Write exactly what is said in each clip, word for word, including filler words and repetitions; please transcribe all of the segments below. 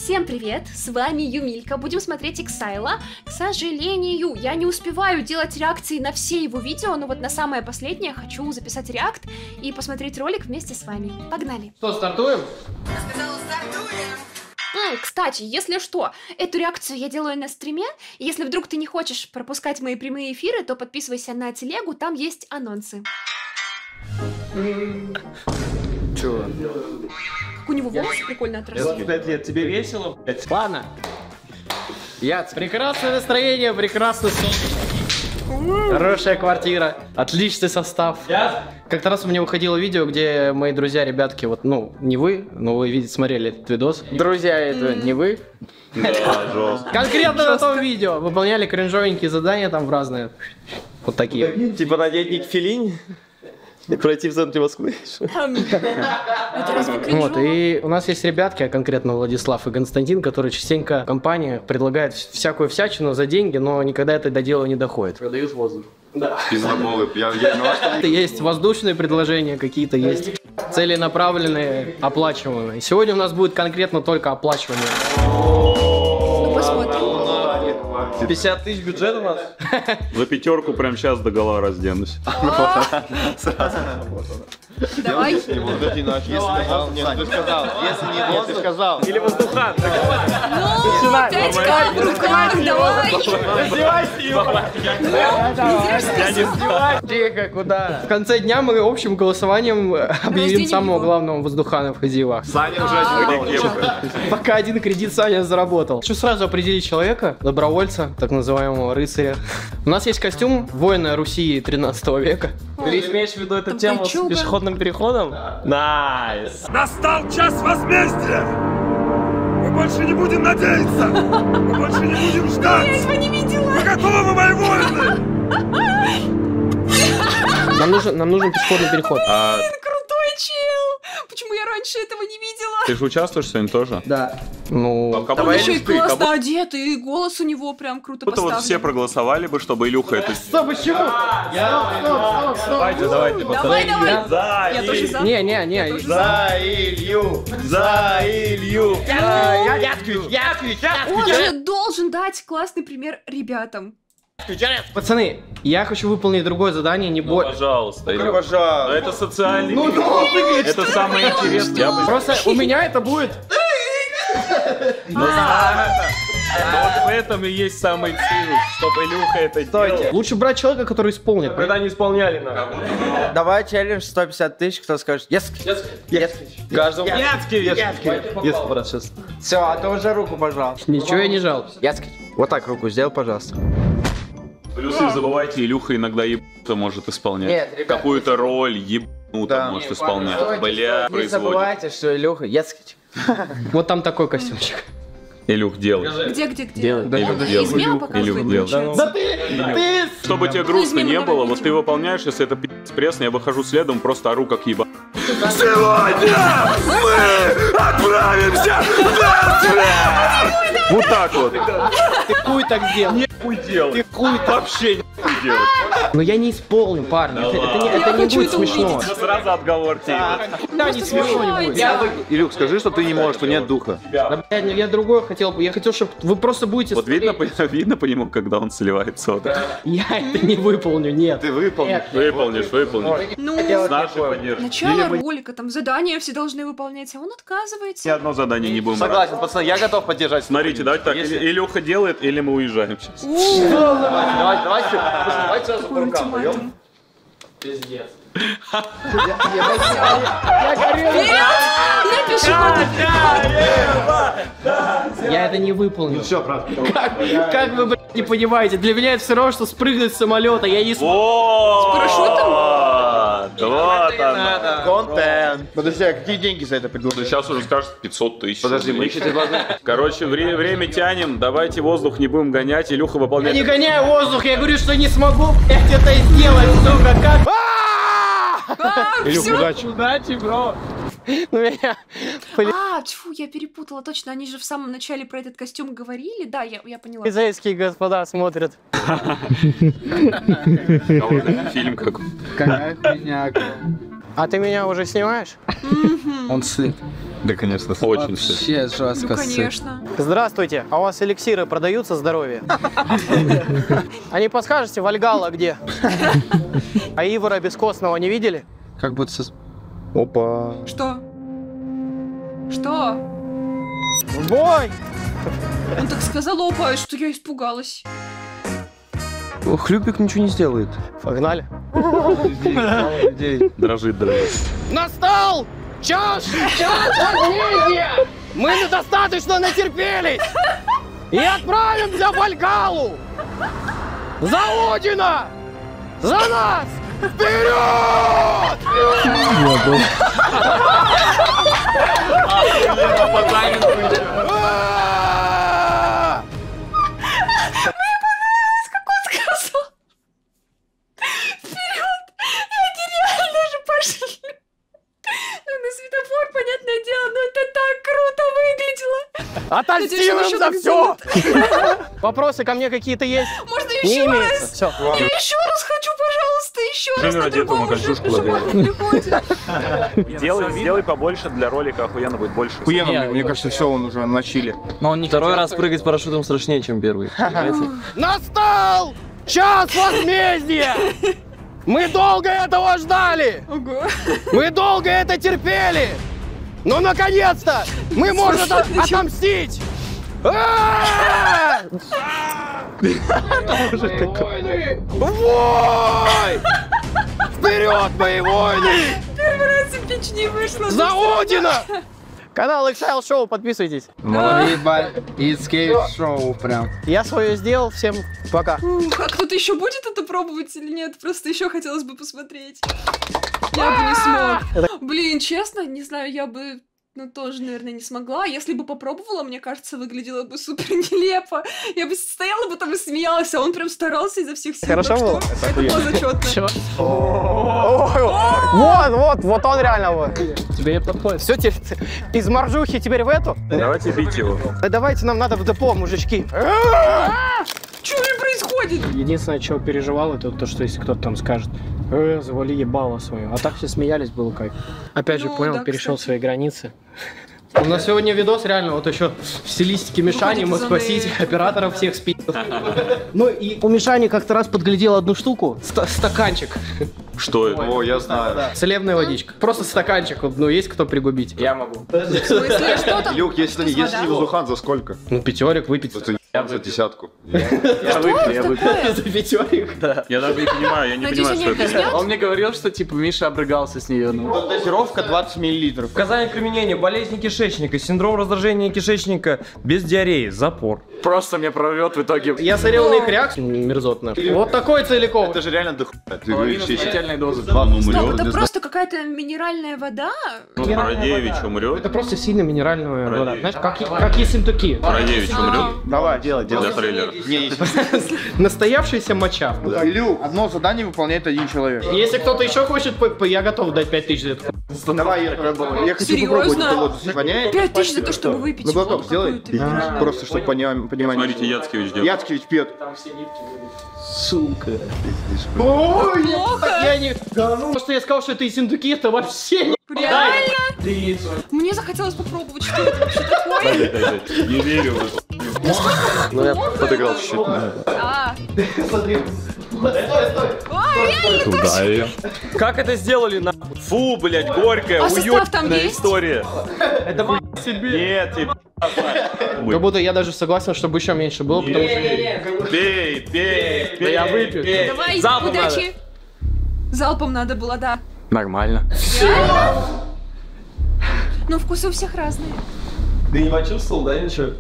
Всем привет, с вами Юмилька, будем смотреть Exile. К сожалению, я не успеваю делать реакции на все его видео, но вот на самое последнее хочу записать реакт и посмотреть ролик вместе с вами. Погнали! Что, стартуем? Я сказала, стартуем! М, кстати, если что, эту реакцию я делаю на стриме, и если вдруг ты не хочешь пропускать мои прямые эфиры, то подписывайся на телегу, там есть анонсы. Чего? Как у него волосы прикольно отросли. Кстати, тебе весело, блядь? Ладно. Я прекрасное настроение, прекрасный сон. Хорошая квартира, отличный состав. Как-то раз у меня выходило видео, где мои друзья, ребятки, вот, ну, не вы, но вы, видите, смотрели этот видос. Друзья, это не вы. Конкретно на том видео выполняли кринжовенькие задания там в разные. Вот такие. Типа надеть ник Филини и пройти в центре Москвы. Это разве Вот, кринжово? и у нас есть ребятки, а конкретно Владислав и Константин, которые частенько компания предлагает всякую всячину за деньги, но никогда это до дела не доходит. Продают воздух. Пиздоболы, я, я виноват, что... Есть воздушные предложения какие-то, есть целенаправленные, оплачиваемые. Сегодня у нас будет конкретно только оплачиваемые. Ну, посмотрим. пятьдесят тысяч бюджет у нас. За пятерку прям сейчас до гола разденусь. Давай. Если не воздух, сказал. Или воздухан. Ну, пять ка в руках, давай. Тихо, куда? В конце дня мы общим голосованием объявим Рождение самого его. главного воздухана в Хазивах. Саня уже Пока один кредит Саня заработал. Хочу сразу определить человека, добровольца, так называемого рыцаря. У нас есть костюм воина Руси тринадцатого века. Ты имеешь в виду эту Там тему с кольчуга. пешеходным переходом? Найс. Настал час возмездия! Мы больше не будем надеяться! Мы больше не будем ждать! Я его не видела. Вы готовы, мои воины? Нам нужен, нам нужен пешеходный переход. А Крутой чел. Почему я раньше этого не видела? ты же участвуешь сегодня тоже? Да. Ну, Как Он будто еще и ты, как классно одет, и голос у него прям круто будто вот поставлен. все проголосовали бы, чтобы Илюха это... стоп, почему? Давайте, давайте, Давай, давай. За Я тоже за. Не, не, не. тоже За Илью! За Илью! Он же должен дать классный пример ребятам. Пацаны, я хочу выполнить другое задание, не более. Пожалуйста, Илюха. Пожалуйста. Да это социальный. Ну, это самое интересное. Я бы- Просто у меня это будет. Но вот в этом и есть самый цирк, чтобы Илюха это делал. Лучше брать человека, который исполнит. Когда не исполняли нам. Давай челлендж сто пятьдесят тысяч, кто скажет yes. Каждому. Yes, брат, сейчас. Все, а ты уже руку пожал. Ничего я не жал. Yes. Вот так руку сделал, пожалуйста. Плюс не забывайте, Илюха иногда еб***то может исполнять. Нет, ребят. Какую-то роль еб***ну Да. там может исполнять. Бля, Не производит. забывайте, что Илюха yes. Вот там такой костюмчик. Илюх, делай. Где, где, где? Илюх, Измена делай. показывает, Илюх, делай. получается. ты! Чтобы тебе грустно измену не давай было, видим. вот ты выполняешь, если это пи***ц пресно, я выхожу следом, просто ору как еба. Сегодня мы отправимся в Эрцлер! Вот так вот. Ты хуй так сделал. Хуй делать. Ты хуй вообще не хуй делать. Но я не исполню, парни. Это, это не, это не хочу будет это смешно. увидеть. Сразу отговорки. Да, не смешно не будет. Я Илюх, скажи, что ты не можешь, что нет духа. Да, блядь, я другое хотел. Я хотел, чтобы вы просто будете Вот видно, смотреть. по- видно по нему, когда он сливается. Вот. Я это не выполню, нет. Ты выполнишь. Нет. Выполнишь, выполнишь. Ну, С нашей поддержкой. начало ролика, там задания все должны выполнять, а он Ни отказывается. одно задание не будем брать. Согласен, пацаны, я готов поддержать. Смотрите, давайте так. Или Илюха делает, или мы уезжаем сейчас. Давай, давай, давай сразу по Какой рукам. ультиматум. Напиши Я это не выполню. Все, правда. Как, как вы, блядь, не понимаете? Для меня это все равно, что спрыгнуть с самолета. Я не смогу. О, С парашютом? Вот оно. Контент. Подожди, а какие деньги за это предложили? Сейчас уже скажет пятьсот тысяч. Подожди, мы рублей. еще тебе должны... Короче, вре- время тянем, давайте воздух не будем гонять, Илюха Я выполняет. не гоняю воздух, я говорю, что не смогу, блядь, это сделать, сука, как? Илюх, удачи. Удачи, бро. Ну меня... А, тьфу, я перепутала, точно, они же в самом начале про этот костюм говорили, да, я, я поняла. Полицейские господа смотрят. Фильм какой. Какая хуйня. А ты меня уже снимаешь? Он сын. Да, конечно. Очень все. Вообще жестко. Ну, конечно. Здравствуйте, а у вас эликсиры продаются здоровье? А не подскажете, Вальгалла где? А Ивара Бескостного не видели? Как будто... со- Опа. Что? Что? В бой! Он так сказал, опа, что я испугалась. Хлюпик ничего не сделает. Погнали. Дрожит, дрожит. Настал час! Час возмездия! Мы недостаточно натерпелись! И отправимся в Вальгаллу! За Одина! За нас! Вперед! Сказал. Вперед! И они реально же пошли. Ну, на светофор, понятное дело, но это так круто выглядело. Отомстим им за все! Вопросы ко мне какие-то есть? Можно Не еще имеется. раз? Все. Я еще раз хочу, пожалуйста, еще раз. Женя На одетому другом уже кольчужку живот не приходит. Сделай, сделай побольше для ролика, охуенно будет больше. Охуенно, мне кажется, все, он уже начали. Но он не Второй раз прыгать с парашютом страшнее, чем первый. Понимаете? Настал час возмездия! Мы долго этого ждали! Ого. Мы долго это терпели! Но наконец-то мы можем Слушай, от- отомстить! А! Вой! Вперед, мои войны! Первый раз и печь не вышло. За Одина! Канал Exile Show, подписывайтесь. шоу прям. Я свое сделал, всем пока. Ух, а кто-то еще будет это пробовать или нет? Просто еще хотелось бы посмотреть. Я бы не смог. Блин, честно, не знаю, я бы, ну, тоже, наверное, не смогла. Если бы попробовала, мне кажется, выглядело бы супер нелепо. Я бы стояла бы там и смеялась, а он прям старался изо всех сил. Хорошо так что было? это было зачетно. Вот, вот, вот он реально вот. Тебе подходит. Все, из моржухи теперь в эту? Давайте бить его. Да давайте, нам надо в депо, мужички. Что же происходит? Единственное, чего переживал, это то, что если кто-то там скажет, э, завали ебало свое. А так все смеялись, было кайф. Опять же, Ну, понял, да, перешел кстати. свои границы. У нас сегодня видос реально вот еще в стилистике Мишани, мы из зоны. спросить операторов всех спидов. Ну и у Мишани как-то раз подглядел одну штуку, ста- стаканчик, Что это? О, я знаю. целебная водичка. Просто стаканчик, вот, ну есть кто пригубить? Я могу. В смысле, что там? Илюх, если, Без если вода? не Вазухан, за сколько? Ну пятерик выпить. Это я за десятку. Я выпью, я выпью. За пятерик. Я даже не понимаю, я не Надеюсь, понимаю, они что это. объяснят? Он мне говорил, что типа Миша обрыгался с нее. Ну. Дозировка двадцать миллилитров. Показания применения: болезни кишечника, синдром раздражения кишечника без диареи, запор. Просто мне прорвет в итоге. Я смотрел на их реакцию, мерзотно. Вот такой целиком. Это же реально дохуя. Ты Половину говоришь, если смертельной дозы. он Стоп, умрет. это просто какая-то минеральная вода? Радевич умрет. Это просто сильно минеральная вода. Правильно. Знаешь, как, как ессентуки. Радевич умрет. Давай, делай, Для делай. трейлера. Не, если... Настоявшаяся моча. Илюх, одно задание выполняет один человек. Если кто-то еще хочет, по- по- я готов дать пять тысяч за это. Давай, я, я хочу Серьезно? попробовать. колодец. Воняет? Пять тысяч за то, чтобы выпить Ну, глоток воду сделай. какую-то минеральную. Просто, чтобы понимать. Смотрите, Яцкевич делает. Яцкевич пьет. Сука. Ой, Плохо. так я не... Ну, что я сказал, что это ессентуки, это вообще не... Реально? Мне захотелось попробовать, что это вообще такое. Дай, дай, дай. Не верю в это. Ну я подыграл чуть-чуть. А, Смотри. Стой, стой. ой, реально Туда точно. ее. Как это сделали на... Фу, блядь, горькая, А состав там уютная есть? история. Это хуй себе. Нет, тебе. Как будто я даже согласен, чтобы еще меньше было, потому что... Пей, пей, пей. я выпью. пей. Давай, Залпом удачи. Залпом надо было, да. Нормально. Но вкусы у всех разные. Ты не почувствовал, да, ничего?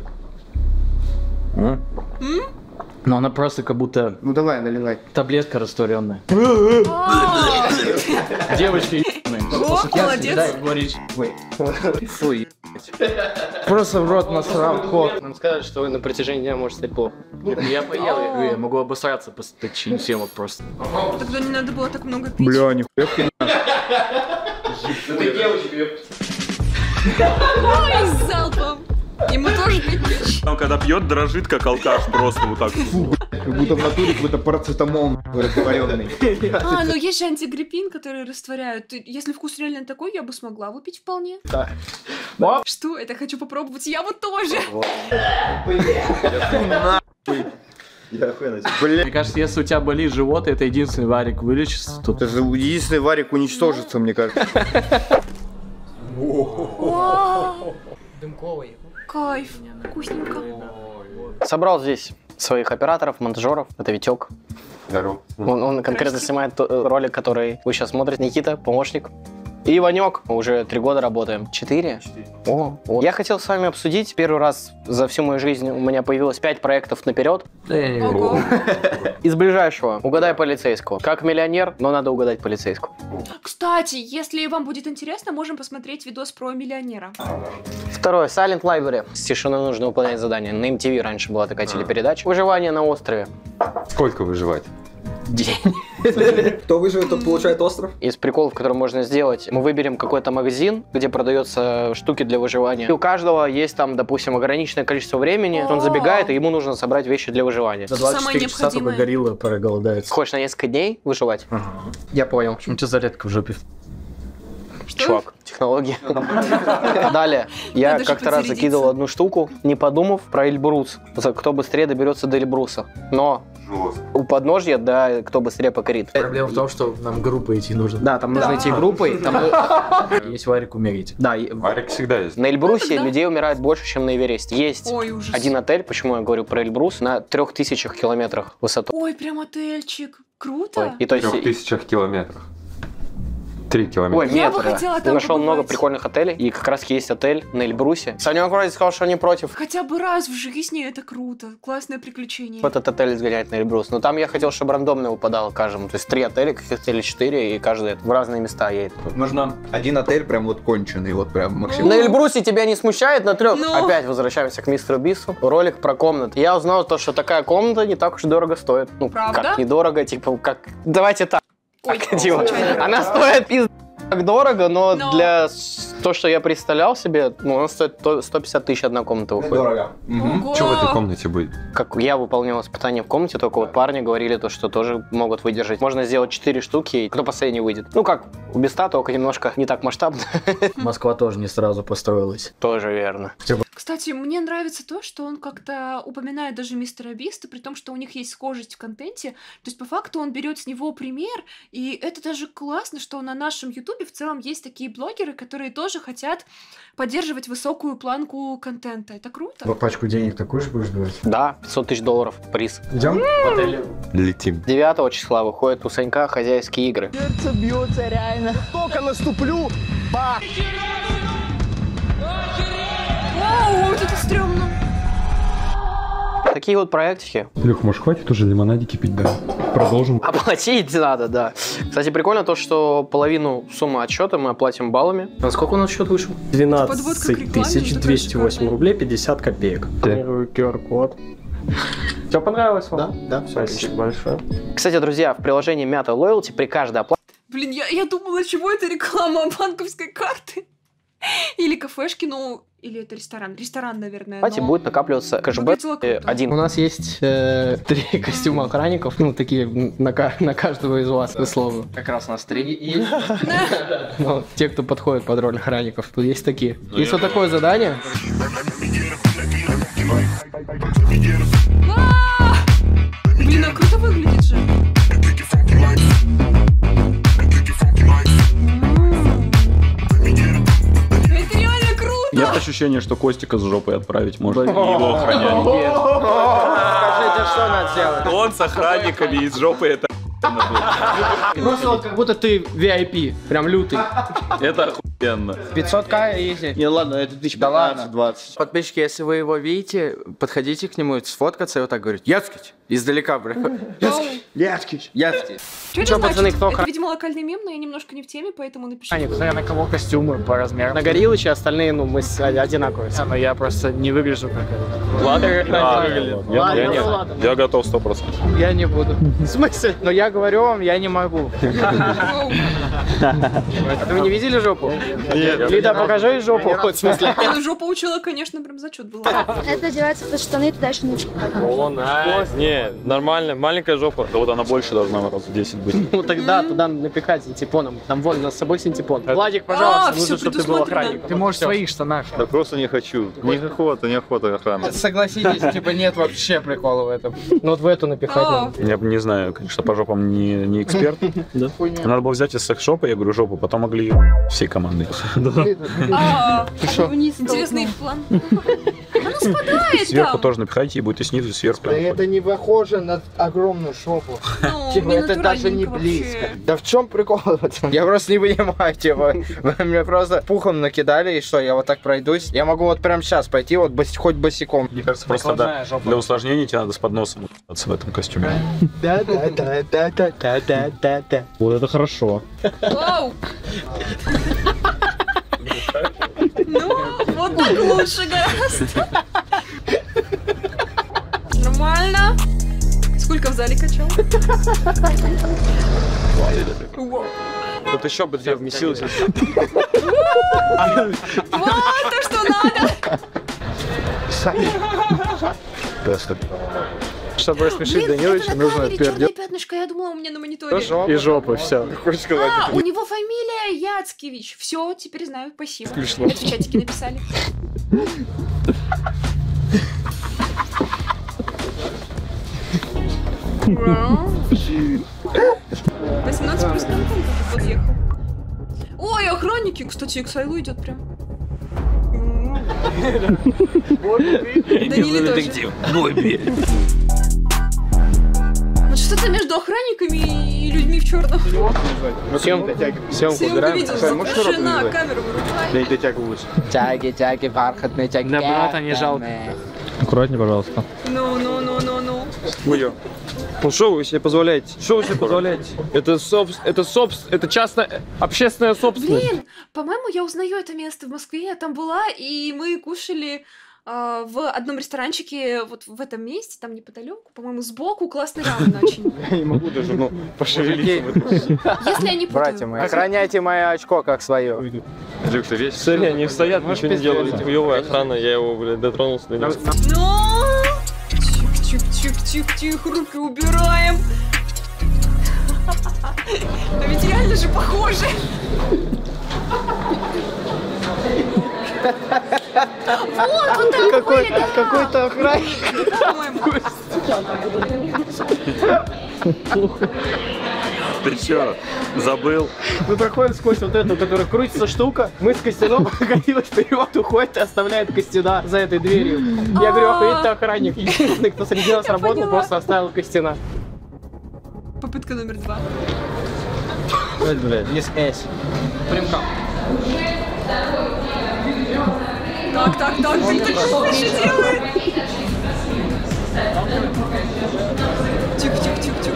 Но она просто как будто Ну давай, наливай. таблетка растворенная. А, Девочки, О, молодец. говоришь. Фу, просто в рот насрал кот. Нам сказали, что на протяжении дня может стать плохо. Я поел, я говорю, я могу обосраться после таких всем вот просто. Тогда не надо было так много пить. Бля, нихуя. Ой, с залпом. Ему тоже пить. Он когда пьет, дрожит, как алкаш, просто вот так. Фу. Как будто в натуре какой-то парацетамол растворенный. А, ну есть же антигриппин, который растворяют. Ты- Если вкус реально такой, я бы смогла выпить вполне. Да. Что это? Хочу попробовать. Я вот тоже. Я охуенно. Мне кажется, если у тебя болит живот, это единственный варик вылечится. Тут Это же единственный варик уничтожится, мне кажется. Вау. Кайф. Вкусненько. собрал здесь своих операторов, монтажеров. Это Витек. Здорово. Он, он конкретно снимает то- ролик, который вы сейчас смотрите. Никита, помощник. И Ванек. Мы уже три года работаем. Четыре? О, о. Я хотел с вами обсудить. Первый раз за всю мою жизнь у меня появилось пять проектов наперед. Да я не Ого. Из ближайшего. Угадай полицейского. Как миллионер, но надо угадать полицейского. Кстати, если вам будет интересно, можем посмотреть видос про миллионера. Второе. Silent Library. С тишиной нужно выполнять задания. На эм ти ви раньше была такая телепередача. Выживание на острове. Сколько выживать? День. Кто выживет, тот получает остров. Из приколов, которые можно сделать, мы выберем какой-то магазин, где продаются штуки для выживания. И у каждого есть там, допустим, ограниченное количество времени. Он забегает, и ему нужно собрать вещи для выживания. За двадцать четыре часа только необходимое. горилла проголодается. Хочешь на несколько дней выживать? Я понял. У тебя зарядка в жопе. Чувак, технологии. Далее. Я Надо же как-то раз подзарядиться. закидывал одну штуку, не подумав про Эльбрус. За- Кто быстрее доберется до Эльбруса. Но у подножья, да, кто быстрее покорит. Проблема в том, что нам группы идти нужно. Да, там нужно идти группой. Там... Есть варик умереть. Да, и- Варик всегда есть. на Эльбрусе Да. людей умирает больше, чем на Эвересте. Есть Ой, ужас. один отель, почему я говорю про Эльбрус, на трех тысячах километрах высоту. Ой, прям отельчик. Круто. И то В трех есть... тысячах километрах. Три километра. Ой, Я бы метра. хотела Я там нашел много побывать. прикольных отелей, и как раз есть отель на Эльбрусе. Санек вроде сказал, что не против Хотя бы раз в жизни это круто. Классное приключение. в этот отель сгонять на Эльбрус. Но там я хотел, чтобы рандомно выпадало каждому. То есть три отеля, каких-то или четыре, и каждый в разные места едет. Нужно один отель прям вот конченый, вот прям максимум. На Эльбрусе тебя не смущает на трех? Ну. Опять возвращаемся к мистеру Бису. Ролик про комнаты. Я узнал то, что такая комната не так уж и дорого стоит. Ну, Правда? как недорого, типа, как... Давайте так. Ой, Типа, случайно. она стоит пиздец так дорого, но, Но- для с- то, что я представлял себе, ну, она стоит то- сто пятьдесят тысяч одна комната выходит. Дорого. Ого. Что в этой комнате будет? Как я выполнял испытание в комнате, только вот парни говорили то, что тоже могут выдержать. Можно сделать четыре штуки, и кто последний выйдет. Ну, как у Биста, только немножко не так масштабно. Москва тоже не сразу построилась. Тоже верно. Кстати, мне нравится то, что он как-то упоминает даже мистера Биста, при том, что у них есть схожесть в контенте. То есть, по факту, он берет с него пример, и это даже классно, что на нашем Ютубе в целом есть такие блогеры, которые тоже хотят поддерживать высокую планку контента. Это круто. Пачку денег такую же будешь давать? Да, пятьсот тысяч долларов приз. Идем? В отеле. Летим. девятого числа выходят у Санька хозяйские игры. Вау, вот это стрёмно. Такие вот проектики. Лех, может, хватит уже лимонадики пить, да? Продолжим. Оплатить надо, да. Кстати, прикольно то, что половину суммы отсчета мы оплатим баллами. А сколько у нас счет вышел? Подводка к двенадцать рекламе, тысяч такая двести восемь шикарная. рублей пятьдесят копеек. Планирую ку ар код. Тебе понравилось вам? Да, да. Спасибо большое. Кстати, друзья, в приложении Мята Loyalty при каждой оплате Блин, я, я думала, чего это реклама банковской карты? Или кафешки, ну, или это ресторан. Ресторан, наверное. но- будет накапливаться кэшбэк Выглядело круто. один. У нас есть э, три костюма охранников, ну, такие на, ка- на каждого из вас, условно. Как раз у нас три есть. Ну, те, кто подходит под роль охранников, тут есть такие. Есть вот такое задание. А! Блин, а круто выглядит же. М. Это реально круто. Нет ощущения, что Костика с жопой отправить можно и его охранять. Скажите, что надо сделать? Он с охранниками из жопы это Просто вот как будто ты ви ай пи, прям лютый. это охуенно. пятьсот ка изи. Не, ладно, это тысяч Да ладно. двадцать. Подписчики, если вы его видите, подходите к нему, сфоткаться и вот так говорить. Яцкич! Издалека, бля. Яцкич. Яцкич. Что Чё, это пацаны, значит? кто Это, охран- видимо, локальный мем, но я немножко не в теме, поэтому напишите. А, смотря на кого костюмы по размерам. На Гориллыча остальные, ну, мы с- одинаковые. Но я просто не выгляжу как это. Ладно, Да, выглядит. я, Ладно, я ну не- ладно. я готов сто процентов. Я не буду. В смысле? Но я говорю вам, я не могу. Воу. Вы не видели жопу? Нет. Лида, покажи жопу. В смысле? Не, ну жопа учила, конечно, прям зачет был. Это одевается под штаны, туда еще не О, найс. Не, нормально, маленькая жопа. Да вот она больше должна раз в десять быть. Ну тогда туда напихать синтепоном. Там вон, у нас с собой синтепон. Владик, пожалуйста, нужно, чтобы ты был охранником. Ты можешь в своих штанах. Да просто не хочу. Неохота, неохота охрана. Согласитесь, типа нет вообще прикола в этом. Ну вот в эту напихать надо. Я бы не знаю, конечно, по жопам не, не эксперт. Надо было взять из секс-шопа, я говорю, жопу, потом могли ее всей командой. А, вниз. Интересный план. Она спадает Сверху там. тоже напихайте, и будет и снизу, и сверху. Да это не похоже на огромную шопу. Ну, Типа не это даже не натуральненько близко. вообще. Да в чем прикол? Я просто не понимаю, типа, вы мне просто пухом накидали, и что, я вот так пройдусь? Я могу вот прямо сейчас пойти, вот бос- хоть босиком. Мне кажется, просто да, для усложнения тебе надо с подносом в этом костюме. Да, да, да, да, да, да, да, да, да. Вот это хорошо. Вау. Ну, вот так лучше гораздо. Нормально. Сколько в зале качал? Вау. Тут еще бы ты вместился. Вот то, что надо. Чтобы рассмешить Блин, Даниловича, это на нужно камере черное пердеть. пятнышко, я думала, у меня на мониторе. И жопы, все. А, у него фамилия Яцкевич. Все, теперь знаю, спасибо. Смешно. Это в чатике написали. восемнадцать плюс там тоже подъехал. Ой, охранники, кстати, к Сайлу идет прям. Даниле тоже. Вот что-то между охранниками и людьми в черном. Съемку, съемку Съемку убираем. видел, жена камеру вырубает. Я не дотягиваюсь. Тяги, тяги, бархатные тяги. Для брата не жалко. Аккуратнее, пожалуйста. Ну, ну, ну, ну, ну. Ой, ну что вы себе позволяете? Что вы себе позволяете? Это собс... это собс... это частная... общественная собственность. Блин, по-моему, я узнаю это место в Москве. Я там была, и мы кушали э, в одном ресторанчике вот в этом месте, там неподалеку, по-моему, сбоку классный рамен очень. Я не могу даже, ну, пошевелить. Если я не путаю. Братья мои, охраняйте мое очко как свое. Люк, ты весь? Смотри, они стоят, ничего не делают. Хуёвая охрана, я его, блядь, дотронулся до него. Ну, тихо-тихо-тихо-тихо, руки убираем. А ведь реально же похоже. Вот, вот так Какой- были, да. какой-то охранник. По-моему. Ты чё, забыл? Мы проходим сквозь вот эту, которая крутится штука. Мы с Костяном Гаврилов вперед уходит и оставляет Костяна за этой дверью. Я говорю, охуеть, ты охранник. Единственный, кто среди нас работал, поняла. просто оставил Костяна. Попытка номер два. Ой, блядь, не с S. Прям там. Так, так, так, ты так что же делает? Тихо, тихо, тихо, тихо.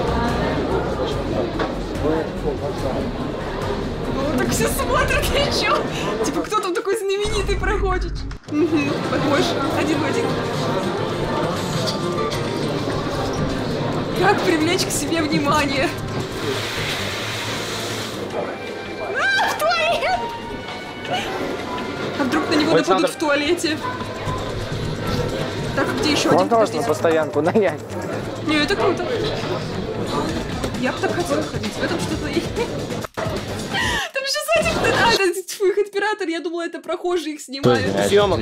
Ну, так все смотрят, и чё? Типа, кто там такой знаменитый проходит? Угу, похож, один в один. Как привлечь к себе внимание? А, в туалет! А вдруг на него Александр. нападут в туалете? Так, где еще один? Можно вас на Подождите. постоянку нанять? Не, это круто. Я бы так хотела ходить. В этом что-то есть. Там еще сзади кто-то... А, это тьфу, их оператор. Я думала, это прохожие их снимают. Съемок.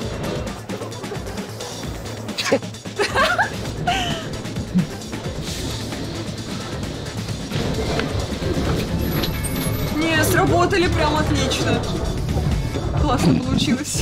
Не, сработали прям отлично. Классно получилось.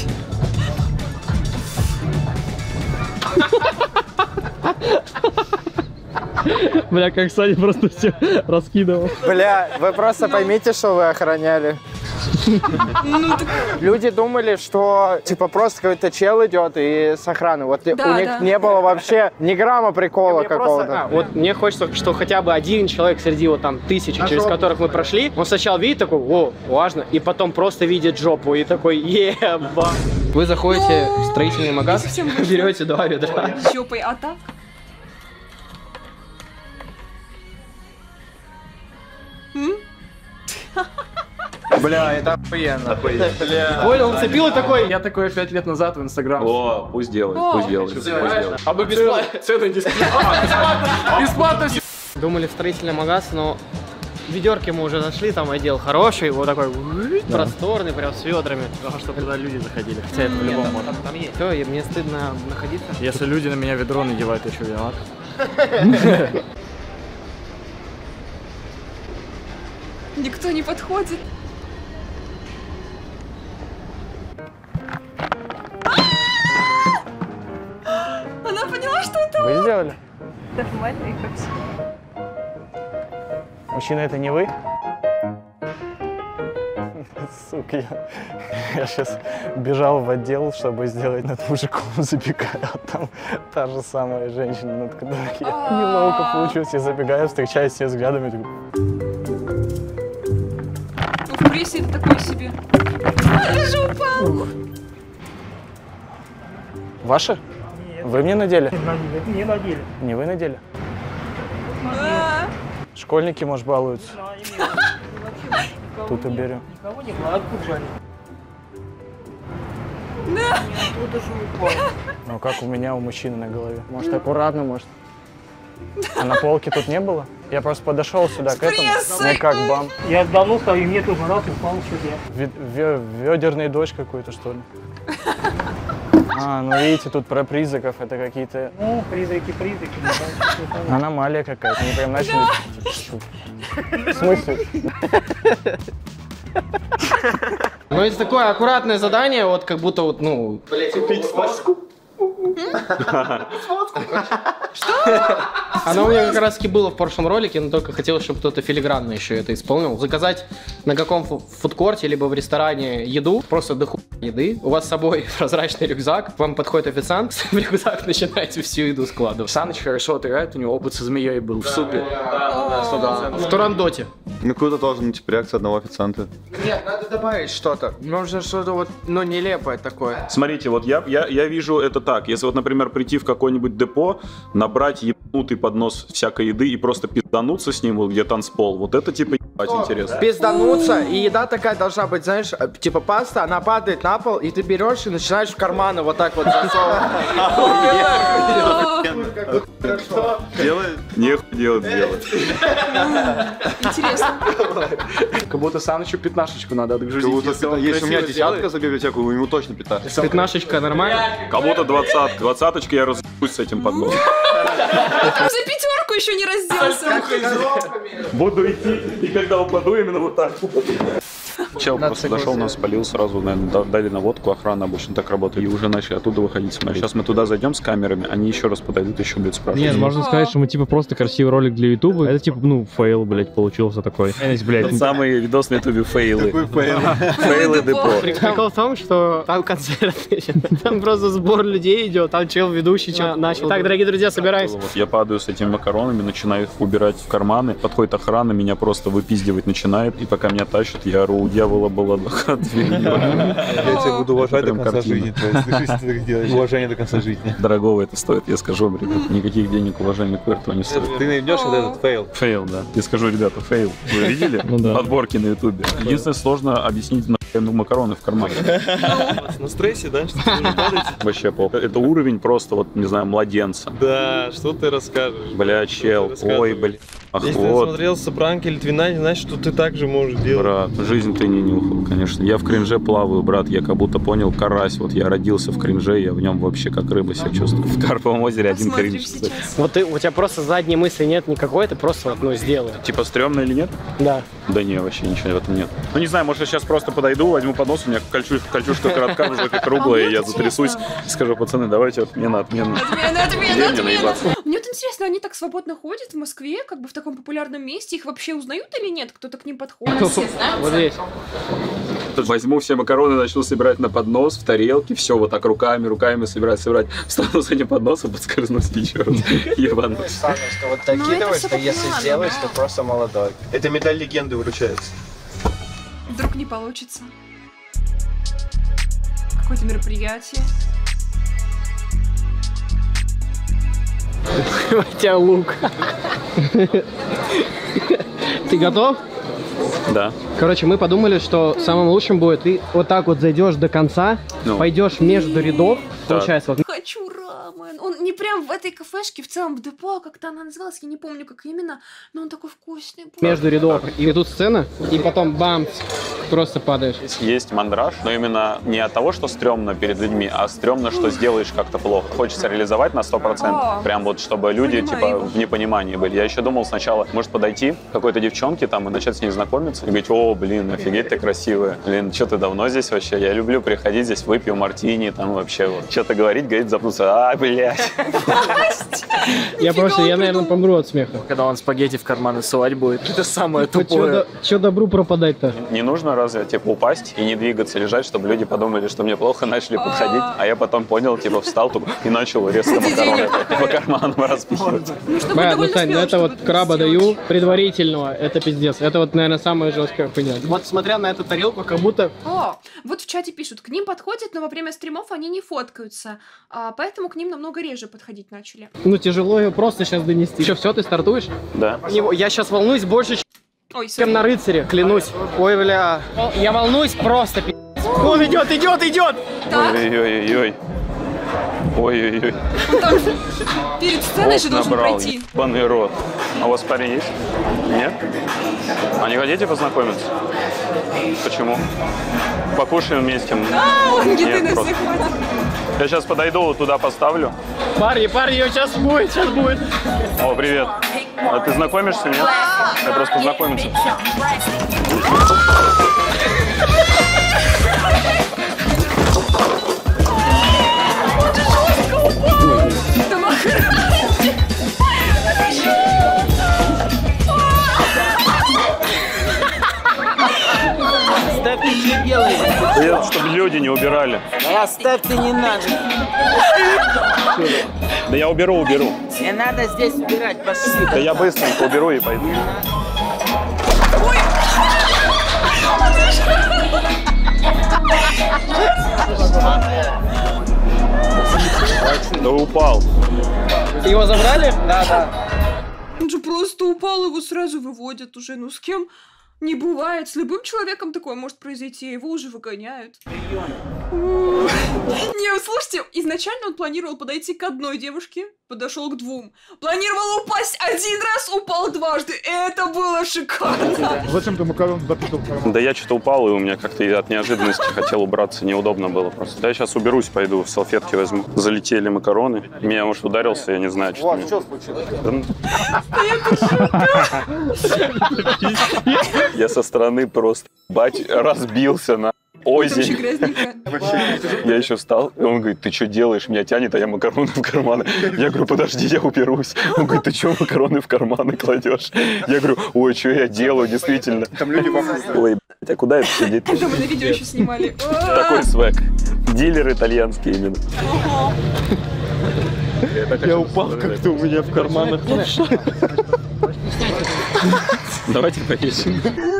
Бля, как Саня просто все раскидывал. Бля, вы просто поймите, что вы охраняли. Ну, так... Люди думали, что типа просто какой-то чел идет и с охраны. Вот Да, у них да. не было вообще ни грамма прикола Мне просто- какого-то. а, вот мне хочется, что хотя бы один человек среди вот там тысячи, через которых мы прошли, он сначала видит такой, о, важно, и потом просто видит жопу и такой, еба. Вы заходите в строительный магаз, не совсем вышло. берете два ведра. Жопой, а так? М? Бля, это охуенно. Понял, он цепил и такой. Я такой пять лет назад в Инстаграм. О, пусть делает, пусть делает. Пусть делает. А бы бесплатно. Цены не бесплатно. Бесплатно. Думали в строительный магаз, но ведерки мы уже нашли, там отдел хороший, вот такой просторный, прям с ведрами. Главное, чтобы туда люди заходили. Хотя это по-любому можно. Все, и мне стыдно находиться. Если люди на меня ведро надевают, я что, виноват? Никто не подходит. Она поняла, что это Вы он. сделали? Нормально и как все. Мужчина, это не вы? Сука, я, я сейчас бежал в отдел, чтобы сделать над мужиком запекаю, а там та же самая женщина, над которой я неловко получилось. Я забегаю, встречаюсь с ее взглядами, такой... В прессе это такое себе. Я же упал. Ваши? Нет. Вы мне надели? Не надели. Не вы надели? А. Школьники, может, балуются. Тут и берем. Никого не было, откуда же они? Оттуда же упал. Ну, как у меня, у мужчины на голове. Может, аккуратно, может. А на полке тут не было? Я просто подошел сюда к этому. Мне как бам. Я давно стою, и мне тоже раз упал сюда. Ведерный дождь какой-то, что ли? А, ну видите, тут про призраков это какие-то... Ну, призраки, призраки. Аномалия какая-то, они прям начали... В смысле? Ну, это такое аккуратное задание, вот как будто вот, ну... Купить фаску. Что? Оно у меня как раз таки было в прошлом ролике, но только хотелось, чтобы кто-то филигранно еще это исполнил. Заказать на каком фудкорте, либо в ресторане еду, просто дохуя еды. У вас с собой прозрачный рюкзак, к вам подходит официант, в рюкзак начинаете всю еду складывать. Саныч хорошо отыграет, у него опыт со змеей был в супе. В Турандоте. Ну круто должен быть реакция одного официанта. Нет, надо добавить что-то. Нужно что-то вот, ну, нелепое такое. Смотрите, вот я, я, я вижу это так. Если вот, например, прийти в какое-нибудь депо, набрать ебанутый поднос всякой еды и просто пиздануться с ним, вот где танцпол, вот это типа ебать интересно. Пиздануться, и еда такая должна быть, знаешь, типа паста, она падает на пол, и ты берешь и начинаешь в карманы вот так вот засовывать. Делает? Нехуй делать, делать. Интересно. Как будто Санычу пятнашечку надо отгрузить. Если у меня десятка за библиотеку, ему точно пятнашечка. Пятнашечка нормально? Кому-то двадцатка. Двадцаточка я разъебусь с этим подносом. За пятерку еще не разделся. Буду идти, и когда упаду, именно вот так. Чел просто зашел, нас спалил сразу, наверное, дали наводку, охрана обычно так работает, и уже начали оттуда выходить смотреть. Сейчас мы туда зайдем с камерами, они еще раз подойдут, еще будут спрашивать. Нет, можно сказать, что мы типа просто красивый ролик для ютуба, это типа, ну, фейл, блядь, получился такой. Блядь. Самый видос на ютубе фейлы. Фейлы депо. Прикол в том, что там концерт, там просто сбор людей идет, там чел ведущий начал. Так, дорогие друзья, собирайся. Я падаю с этими макаронами, начинаю их убирать в карманы, подходит охрана, меня просто выпиздивать начинает, и пока меня тащат, я ору, у дьявола была духа дверь. Я тебя буду уважать до конца жизни. Уважение до конца жизни. Дорогого это стоит, я скажу вам, ребят, никаких денег уважения к этого не стоит. Ты найдешь вот этот фейл. Фейл, да. Я скажу, ребята, фейл. Вы видели? Подборки на ютубе. Единственное, сложно объяснить на макароны в кармане. На стрессе, да? Что ты падаете? Вообще плохо. Это уровень просто, вот, не знаю, младенца. Да, что ты расскажешь? Бля, чел, ой, бля. Ах, Если вот. ты смотрел Сопранки Литвина, не значит, что ты так же можешь делать. Брат, жизнь ты не нюхал, конечно. Я в кринже плаваю, брат. Я как будто понял карась. Вот я родился в кринже, я в нем вообще как рыба себя чувствую. В Карповом озере один кринж. Вот ты, у тебя просто задней мысли нет никакой, ты просто вот, ну, сделай. Типа стрёмно или нет? Да. Да не, вообще ничего в этом нет. Ну не знаю, может я сейчас просто подойду, возьму поднос, у меня кольчушка, кольчушка коротка уже как круглая, и я затрясусь и скажу, пацаны, давайте отмена, отмена. Отмена, отмена, Где мне отмена. наебаться? Мне вот интересно, они так свободно ходят в Москве, как бы в таком популярном месте, их вообще узнают или нет? Кто-то к ним подходит? Все знают? Вот здесь. Возьму все макароны, начну собирать на поднос, в тарелке, все вот так руками, руками собирать, собирать. Встану с этим подносом, подскользнусь еще раз. Ебанусь. Саня, что вот докидываешь, что если сделаешь, то просто молодой. Это медаль легенды вручается. Вдруг не получится. Какое-то мероприятие. У тебя лук. Ты готов? Да. Короче, мы подумали, что самым лучшим будет ты вот так вот зайдешь до конца, ну. пойдешь между рядов, так. получается. Вот. Хочу рамен. Он не прям в этой кафешке, в целом в депо, как-то она называлась, я не помню, как именно, но он такой вкусный был. Между рядов. И тут сцена, и потом бам, просто падаешь. Есть мандраж, но именно не от того, что стрёмно перед людьми, а стрёмно, что сделаешь как-то плохо. Хочется реализовать на сто процентов. Прям вот, чтобы люди, Понимаю. типа, в непонимании были. Я еще думал сначала, может подойти к какой-то девчонке там и начать с ней знакомиться. И говорить, о, блин, офигеть, ты красивая. Блин, что ты давно здесь вообще? Я люблю приходить здесь, выпью мартини, там вообще вот. Что-то говорить, говорить, запнуться. А, блядь. Я просто, я, наверное, помру от смеха. Когда он спагетти в карманы ссылать будет. Это самое тупое. Че добру пропадать-то? Не нужно разве, типа, упасть и не двигаться, лежать, чтобы люди подумали, что мне плохо, начали подходить. А я потом понял, типа, встал тут и начал резко макароны по карманам распихивать. Бля, ну, Сань, ну это вот краба даю предварительного, это пиздец. Это вот, наверное, самая жесткая хуйня. Вот смотря на эту тарелку, как будто... О, вот в чате пишут, к ним подходят, но во время стримов они не фоткаются, а, поэтому к ним намного реже подходить начали. Ну тяжело ее просто сейчас донести. Что, все, ты стартуешь? Да. Я сейчас волнуюсь больше, Ой, чем на рыцаре, клянусь. Ой, бля. Я волнуюсь просто, пи***. Он идет, идет, идет! Ой-ой-ой-ой. Ой-ой-ой. Он там перед сценой же должен пройти. Ебаный рот. А у вас парень есть? Нет? А не хотите познакомиться? Почему? Покушаем вместе. А, он еды Нет, на просто. всех хватит. Я сейчас подойду, вот туда поставлю. Парни, парни, сейчас будет, сейчас будет. О, привет. А ты знакомишься, нет? Я просто познакомиться. Оставь ты что делаешь? Я, чтобы люди не убирали. Оставь ты не надо. Да я уберу, уберу. Не надо здесь убирать, пошли. Да я быстренько уберу и пойду. Да упал. Его забрали? Да, да. Он же просто упал, его сразу выводят уже. Ну с кем не бывает. С любым человеком такое может произойти, его уже выгоняют. Не, слушайте, изначально он планировал подойти к одной девушке, подошел к двум. Планировал упасть один раз, упал дважды. Это было шикарно. Зачем ты макарон запитал? Да я что-то упал, и у меня как-то от неожиданности хотел убраться, неудобно было просто. Да я сейчас уберусь, пойду, салфетки возьму. Залетели макароны. Меня, может, ударился, я не знаю, что. Вот, что случилось? Я со стороны просто, бать, разбился на озимь. Я еще встал, и он говорит, ты что делаешь? Меня тянет, а я макароны в карманы. Я говорю, подожди, я уберусь. Он говорит, ты что макароны в карманы кладешь? Я говорю, ой, что я делаю, действительно. Там люди вокруг. Ой, блядь, а куда это сидит? Это мы на видео еще снимали. Такой свек. Дилер итальянский именно. Я упал как-то у меня в карманах. Давайте повесим.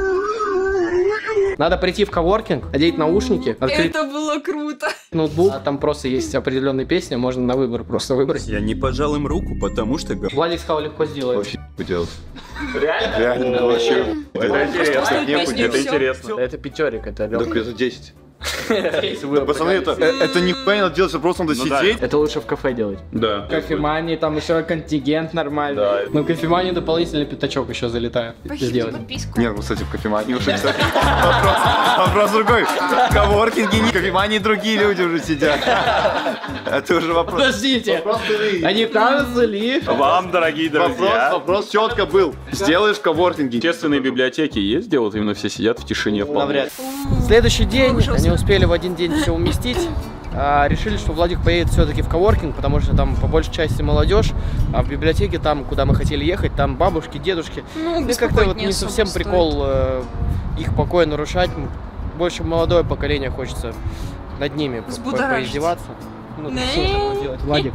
Надо прийти в коворкинг, одеть наушники, открыть Это было круто. ноутбук. А там просто есть определенные песни, можно на выбор просто выбрать. Я не пожал им руку, потому что... Владик сказал, легко сделает. Вообще делать. Реально? Реально, вообще. Это интересно. Это интересно. Это пятерик, это легко. Так это десять. Пацаны, это, это нихуя не надо делать, просто надо сидеть. Это лучше в кафе делать. Да. Кофемании, там еще контингент нормальный. Да. Но кофемании дополнительный пятачок еще залетает. Похитите подписку. Нет, ну, кстати, в кофемании уже, кстати, вопрос, вопрос другой. В коворкинге не в кофемании другие люди уже сидят. Это уже вопрос. Подождите, они кажутся ли? Вам, дорогие друзья. Вопрос четко был. Сделаешь в коворкинге. Общественные библиотеки есть, где вот именно все сидят в тишине? Навряд. Следующий день, они успели в один день все уместить. А, решили, что Владик поедет все-таки в коворкинг, потому что там по большей части молодежь, а в библиотеке там, куда мы хотели ехать, там бабушки, дедушки. Ну, и как-то вот не совсем стоит. прикол э, их покой нарушать. Больше молодое поколение хочется над ними по -по поиздеваться. Ну, да. Что такое делать, Владик?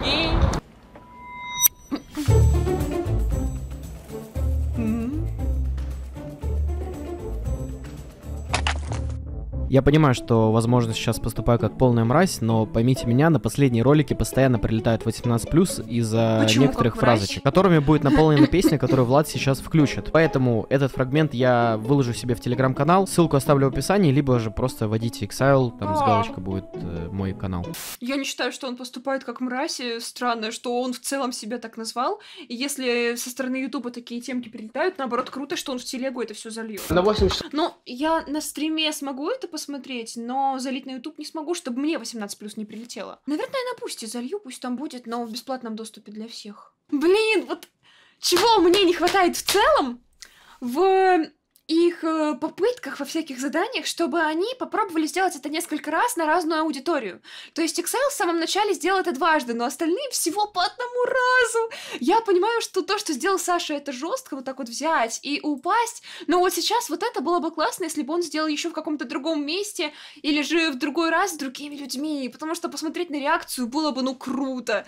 Я понимаю, что, возможно, сейчас поступаю как полная мразь, но поймите меня, на последние ролики постоянно прилетают восемнадцать плюс из-за некоторых фразочек, которыми будет наполнена песня, которую Влад сейчас включит. Поэтому этот фрагмент я выложу себе в телеграм-канал, ссылку оставлю в описании, либо же просто вводите Exile, там с галочкой будет э, мой канал. Я не считаю, что он поступает как мразь, и странно, что он в целом себя так назвал, и если со стороны Ютуба такие темки прилетают, наоборот, круто, что он в телегу это все зальет. На восемь часов. Ну, я на стриме смогу это посмотреть, но залить на YouTube не смогу, чтобы мне восемнадцать плюс не прилетело. Наверное, я на Бусти залью, пусть там будет, но в бесплатном доступе для всех. Блин, вот чего мне не хватает в целом в их э, попытках во всяких заданиях, чтобы они попробовали сделать это несколько раз на разную аудиторию. То есть Exile в самом начале сделал это дважды, но остальные всего по одному разу. Я понимаю, что то, что сделал Саша, это жестко вот так вот взять и упасть, но вот сейчас вот это было бы классно, если бы он сделал еще в каком-то другом месте или же в другой раз с другими людьми, потому что посмотреть на реакцию было бы, ну, круто.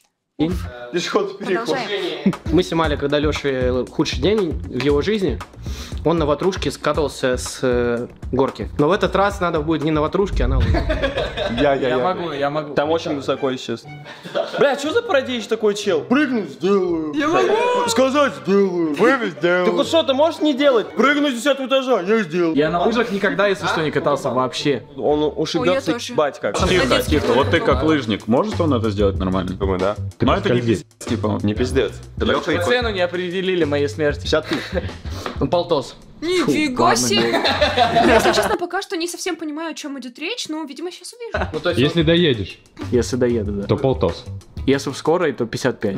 Мы снимали, когда Лёша худший день в его жизни, он на ватрушке скатывался с э, горки. Но в этот раз надо будет не на ватрушке, а на лыжах. Я, я, я могу, я могу. Там очень высоко сейчас. Бля, что за пародеешь такой чел? Прыгнуть сделаю. Я могу. Сказать сделаю. Прыгнуть сделаю. Ты хоть что, ты можешь не делать? Прыгнуть с десятого этажа, я сделал. Я на лыжах никогда, если что, не катался вообще. Он ушибется, ебать как. Тихо, тихо, вот ты как лыжник, может он это сделать нормально? Думаю, да. Но это не пиздец, типа, не пиздец. Цену не определили моей смерти. пятьдесят тысяч. Он полтос. Нифига себе! Если честно, пока что не совсем понимаю, о чем идет речь, но, видимо, сейчас увижу. Ну, то есть если доедешь. Если доеду, да. То полтос. Если в скорой, то пятьдесят пять.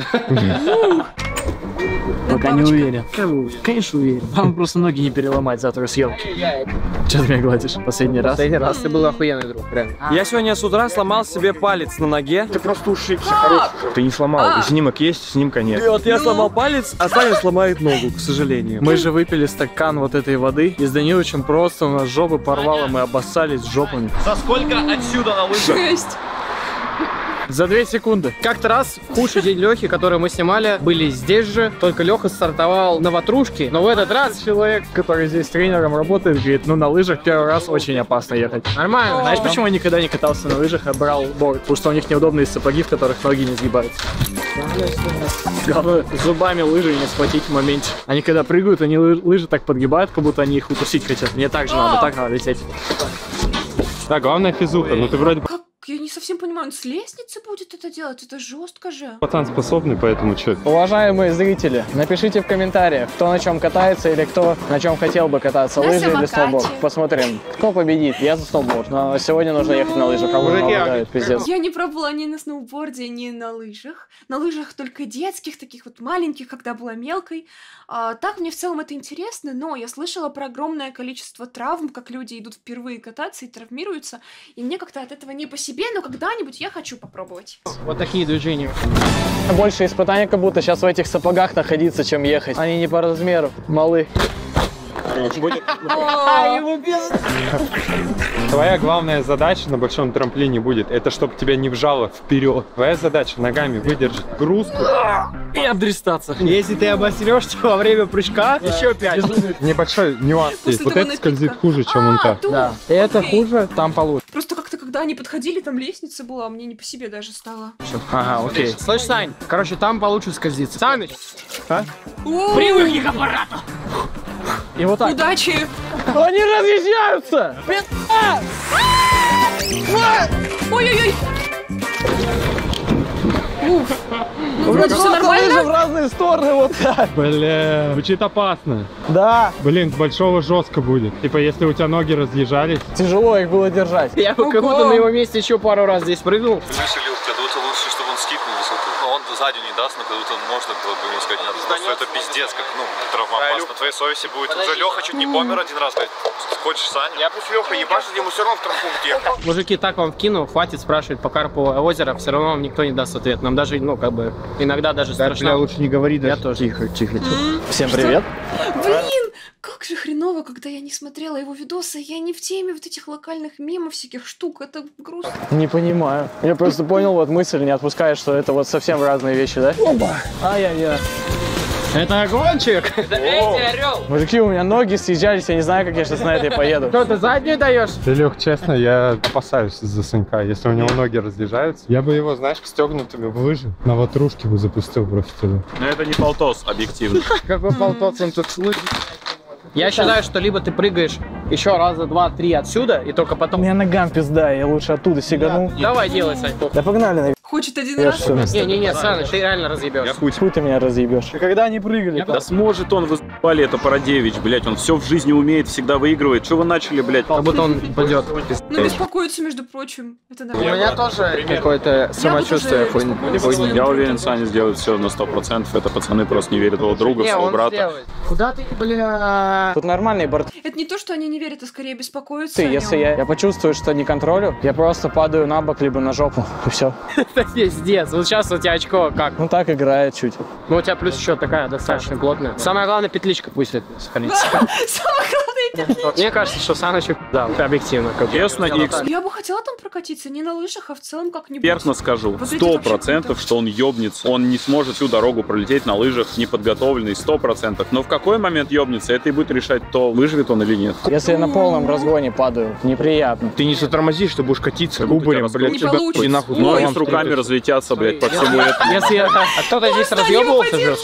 Пока не уверен. Конечно уверен. Вам просто ноги не переломать завтра съемки. Че ты меня гладишь? Последний раз? Последний раз ты был охуенный друг, реально. Я сегодня с утра сломал себе палец на ноге. Ты просто ушибся, хороший. Ты не сломал, и снимок есть, снимка нет. И вот я сломал палец, а Саня сломает ногу, к сожалению. Мы же выпили стакан вот этой воды, и с Даниловичем просто у нас жопы порвало, мы обоссались жопами. За сколько отсюда на лыжах? Жесть! За две секунды. Как-то раз в худший день Лехи, который мы снимали, были здесь же, только Леха стартовал на ватрушке, но в этот раз человек, который здесь тренером работает, говорит, ну на лыжах первый раз очень опасно ехать. Нормально. Знаешь, почему я никогда не катался на лыжах, а брал борт? Потому что у них неудобные сапоги, в которых ноги не сгибаются. Главное, зубами лыжи не схватить в моменте. Они когда прыгают, они лыжи так подгибают, как будто они их укусить хотят. Мне так же надо, так надо лететь. Да, главное физуха, ну ты вроде... Я не совсем понимаю, он с лестницы будет это делать? Это жестко же. Пацан способный, поэтому что? Уважаемые зрители, напишите в комментариях, кто на чем катается или кто на чем хотел бы кататься, на лыжи самокате. или сноуборд. Посмотрим, кто победит. Я за сноуборд, но сегодня нужно ехать на лыжах, а уже не пиздец. Я не пробовала ни на сноуборде, ни на лыжах. На лыжах только детских, таких вот маленьких, когда была мелкой. А, так мне в целом это интересно, но я слышала про огромное количество травм, как люди идут впервые кататься и травмируются. И мне как-то от этого не по себе, но когда-нибудь я хочу попробовать. Вот такие движения. Больше испытаний, как будто сейчас в этих сапогах находиться, чем ехать. Они не по размеру, малы. Твоя главная задача на большом трамплине будет, это чтобы тебя не вжало вперед. Твоя задача ногами выдержать грузку и обдристаться. Если ты обосрешься во время прыжка, еще пять. Небольшой нюанс есть. Вот это скользит хуже, чем он так. Да. Это хуже, там получше. Просто как-то, когда они подходили, там лестница была, мне не по себе даже стало. Ага, окей. Слышь, Сань, короче, там получше скользиться. Саныч! А? Привыкни к аппарату! И вот так. Удачи! Они разъезжаются! Ой-ой-ой! Вроде все нормально. В разные стороны вот так. Бля, звучит опасно. Да. Блин, с большого жестко будет. Типа, если у тебя ноги разъезжались. Тяжело их было держать. Я бы как будто на его месте еще пару раз здесь прыгнул. Выселил, как будто лучше, чтобы он скипнул высоту. Но он сзади не даст, но как будто можно было бы ему сказать, нет, просто это пиздец, как, ну, травмоопасно. На твоей совести будет. Уже Леха чуть не помер один раз, блядь. Хочешь, Саня? Я пусть Леха ебашит, ему все равно в травму ехал. Мужики, так вам вкину, хватит спрашивать по Карпову озеро, все равно вам никто не даст ответ. Нам даже, ну, как бы, иногда даже страшно. Я лучше не говори даже. Я тоже. Тихо, тихо, тихо. Всем привет. Блин, как же хреново, когда я не смотрела его видосы, я не в теме вот этих локальных мемов, всяких штук, это грустно. Не понимаю. Я просто понял, вот мысль не отпускает, что это вот совсем разные вещи, да? Оба! Ай-яй-яй. Это гонщик. Это орел. Мужики, у меня ноги съезжались, я не знаю, как я сейчас на этой поеду. Что, ты заднюю даешь? Лех, честно, я опасаюсь из-за Санька. Если у него ноги разъезжаются, я бы его, знаешь, стегнутыми в лыжи на ватрушке бы запустил просто туда. Но это не полтос, объективно. Какой полтос, он тут лыжи. Я считаю, что либо ты прыгаешь еще раза два-три отсюда, и только потом... У меня ногам пизда, я лучше оттуда сигану. Да. Давай делай, Сань. Да погнали, наверное. Хочет один Я раз. Не-не-не, Саныч, ты реально разъебешь. Я хуй. Хуй ты меня разъебешь. А когда они прыгали? Да сможет он, вы с***ли, это Парадевич, блядь, он все в жизни умеет, всегда выигрывает. Что вы начали, блядь? Как будто он пойдет. Ну, беспокоится, между прочим. Это У нормально. меня тоже какое-то самочувствие хуйни. Я уверен, Саня сделает все на сто процентов. Это пацаны просто не верят в его друга, в своего брата. Куда ты, бля? Тут нормальные борты. Это не то, что они не верят, а скорее беспокоятся. о Если нем. я, я почувствую, что не контролю, я просто падаю на бок, либо на жопу, и все. Это пиздец. Вот сейчас у тебя очко как? Ну так играет чуть. Ну у тебя плюс еще такая достаточно плотная. Самое главное, петличка пусть сохранится. Самое главное, петличка. Мне кажется, что Санычек, да, объективно. Честно, Икс, Я бы хотела там прокатиться, не на лыжах, а в целом как-нибудь. экспертно скажу, Вот эти сто вообще процентов, круто. что он ёбнется. Он не сможет всю дорогу пролететь на лыжах неподготовленный, сто процентов. Но в какой момент ёбнется, это и будет решать, то выживет он или нет. Если я на полном разгоне падаю, неприятно. Ты не затормозишь, ты будешь катиться кубарем, блядь, Не тебя получится. и нахуй. Ноги головам с руками встретится. разлетятся, блядь, по всему этому. Если а кто-то здесь разъебывался же.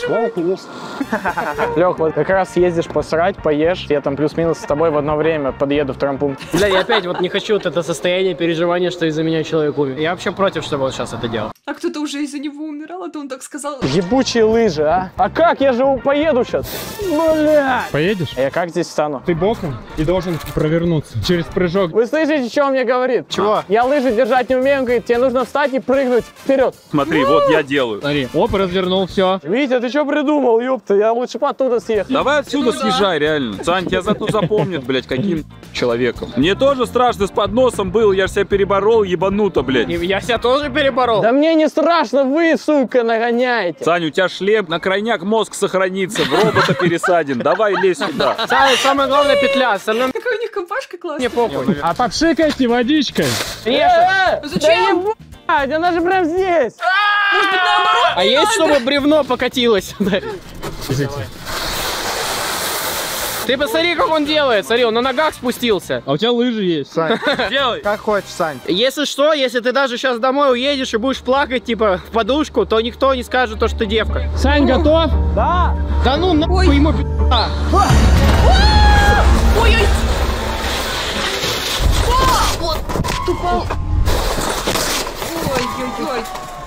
Лех, вот как раз съездишь посрать, поешь, я там плюс-минус с тобой в одно время подъеду в травмпункт. Бля, я опять вот не хочу вот это состояние переживания, что из-за меня человек умер. Я вообще против, чтобы он сейчас это делал. А кто-то уже из-за него умирал, а то он так сказал. Ебучие лыжи, а? А как? Я же поеду сейчас. Бля! Поедешь? А я как здесь встану? Ты боком и должен провернуться через прыжок. Вы слышите, что он мне говорит? Чего? Я лыжи держать не умею, он говорит, тебе нужно встать и прыгнуть вперед. Смотри, вот я делаю. Смотри, оп, развернул, все. Витя, ты что придумал, ёпта? Я лучше бы оттуда съехал. Давай отсюда съезжай, реально. Сань, тебя зато запомнят, блядь, каким человеком. Мне тоже страшно с подносом было, я ж себя переборол, ебануто, блядь. Я себя тоже переборол. Да мне не страшно, вы, сука, нагоняете. Сань, у тебя шлем, на крайняк мозг сохранится, в робота пересаден. Давай лезь сюда. Саныч, самая главная петля, остальное Какая у них компашка классная. мне похуй. А попшикайте водичкой. Э, Зачем? Да ебать, она же прям здесь. Может быть, наоборот? А есть, чтобы бревно покатилось? Ты посмотри, как он делает. Смотри, он на ногах спустился. А у тебя лыжи есть. Сань, Делай. как хочешь, Сань. Если что, если ты даже сейчас домой уедешь и будешь плакать, типа, в подушку, то никто не скажет, то, что ты девка. Сань, готов? Да. Да ну, нахуй Ой. ему пи***а. Ой-ой! О, вот, упал. Ой-ой-ой.